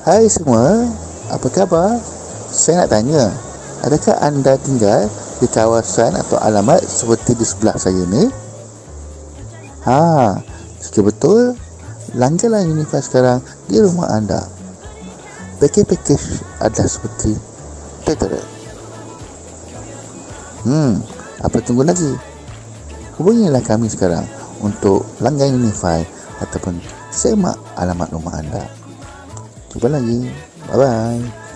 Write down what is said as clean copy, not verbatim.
Hai semua, apa khabar? Saya nak tanya, adakah anda tinggal di kawasan atau alamat seperti di sebelah saya ni? Jika betul, lancarlah Unify sekarang di rumah anda. Pakej-pakej adalah seperti tidak. Apa tunggu lagi? Hubungilah kami sekarang untuk langgan Unify ataupun semak alamat rumah anda. Jumpa lagi. Bye-bye.